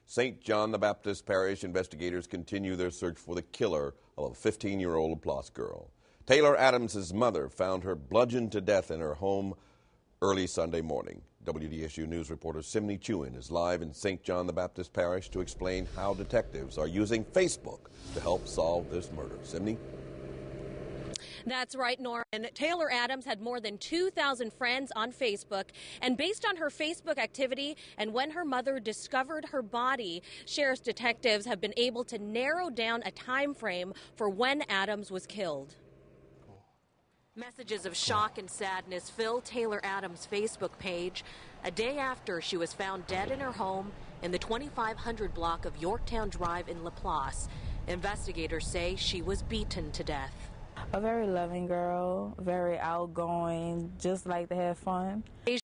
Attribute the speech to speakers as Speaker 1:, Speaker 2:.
Speaker 1: St. John the Baptist Parish investigators continue their search for the killer of a 15-year-old LaPlace girl. Taylor Adams' mother found her bludgeoned to death in her home early Sunday morning. WDSU News reporter Simney Chewin is live in St. John the Baptist Parish to explain how detectives are using Facebook to help solve this murder. Simney?
Speaker 2: That's right, Norman. Taylor Adams had more than 2,000 friends on Facebook, and based on her Facebook activity and when her mother discovered her body, sheriff's detectives have been able to narrow down a time frame for when Adams was killed. Messages of shock and sadness fill Taylor Adams' Facebook page a day after she was found dead in her home in the 2500 block of Yorktown Drive in LaPlace. Investigators say she was beaten to death.
Speaker 3: A very loving girl, very outgoing, just like to have fun.